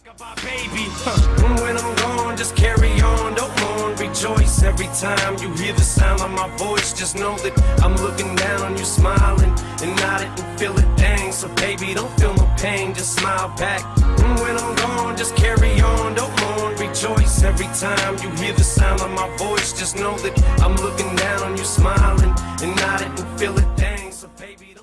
Baby, when I'm gone, just carry on, don't mourn, rejoice. Every time you hear the sound of my voice, just know that I'm looking down on you, smiling and nodding and feel it, dang. So baby, don't feel no pain, just smile back. When I'm gone, just carry on, don't mourn, rejoice. Every time you hear the sound of my voice, just know that I'm looking down on you, smiling and nodding and feel it, dang. So baby,